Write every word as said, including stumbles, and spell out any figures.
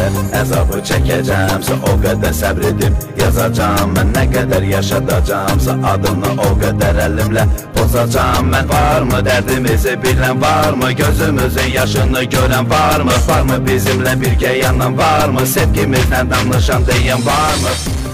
qədər əzabı çəkəcəmsə, o qədər səbr edib yazacam. Mən nə qədər yaşadacamsa, adını o qədər əlimlə pozacam. Mən varmı dərdimizi bilən varmı, gözümüzün yaşını görən varmı, varmı bizimlə birgə yanan varmı, sevgimizdən danışan deyən varmı?